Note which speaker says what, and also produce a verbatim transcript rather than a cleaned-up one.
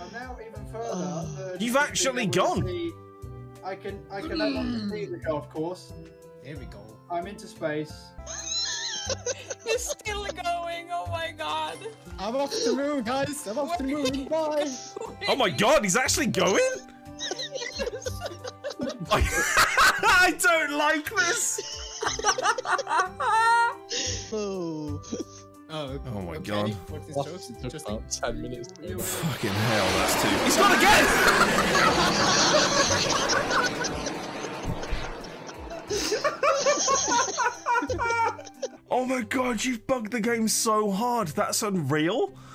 Speaker 1: I'm now even further.
Speaker 2: You've actually gone.
Speaker 1: See, I can I can no longer see the golf course.
Speaker 3: There we go.
Speaker 1: I'm into space.
Speaker 4: It's still going. Oh my god.
Speaker 3: I'm off to the moon, guys. I'm off to the moon. Bye.
Speaker 2: Oh my god, he's actually going? I don't like this.
Speaker 5: Oh.
Speaker 3: Oh,
Speaker 2: Oh my
Speaker 3: okay.
Speaker 2: god.
Speaker 3: What's this
Speaker 5: What?
Speaker 3: chosen?
Speaker 5: It took
Speaker 3: Just
Speaker 5: about ten minutes. to go.
Speaker 2: Fucking hell, that's too. He's gone again! Oh my god, you've bugged the game so hard. That's unreal.